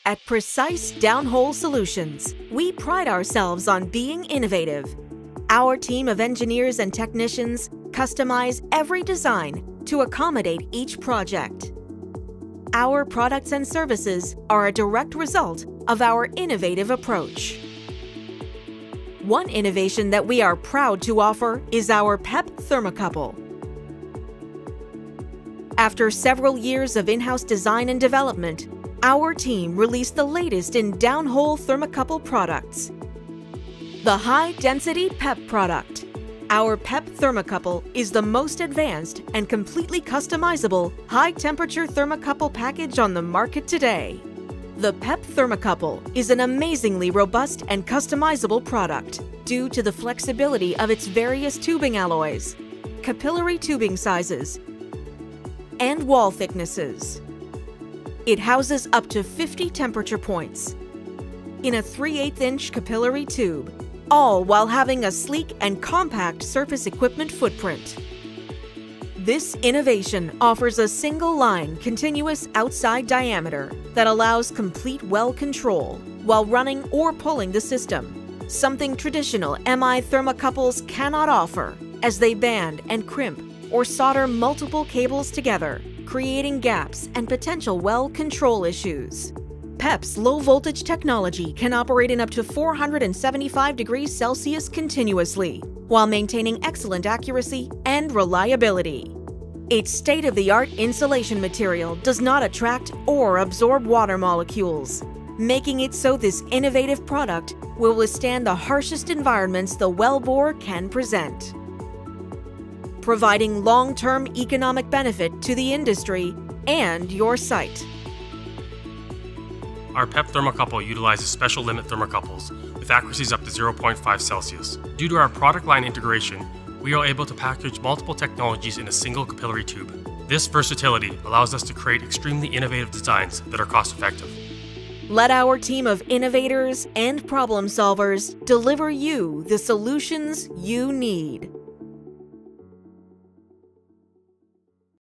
At Precise Downhole Solutions, we pride ourselves on being innovative. Our team of engineers and technicians customize every design to accommodate each project. Our products and services are a direct result of our innovative approach. One innovation that we are proud to offer is our PEP thermocouple. After several years of in-house design and development, our team released the latest in downhole thermocouple products. The high-density PEP product. Our PEP thermocouple is the most advanced and completely customizable high-temperature thermocouple package on the market today. The PEP thermocouple is an amazingly robust and customizable product due to the flexibility of its various tubing alloys, capillary tubing sizes, and wall thicknesses. It houses up to 50 temperature points in a 3/8-inch capillary tube, all while having a sleek and compact surface equipment footprint. This innovation offers a single-line continuous outside diameter that allows complete well control while running or pulling the system, something traditional MI thermocouples cannot offer, as they band and crimp or solder multiple cables together, creating gaps and potential well control issues. PEP's low-voltage technology can operate in up to 475 degrees Celsius continuously, while maintaining excellent accuracy and reliability. Its state-of-the-art insulation material does not attract or absorb water molecules, making it so this innovative product will withstand the harshest environments the wellbore can present, providing long-term economic benefit to the industry and your site. Our PEP thermocouple utilizes special limit thermocouples with accuracies up to 0.5 Celsius. Due to our product line integration, we are able to package multiple technologies in a single capillary tube. This versatility allows us to create extremely innovative designs that are cost-effective. Let our team of innovators and problem solvers deliver you the solutions you need.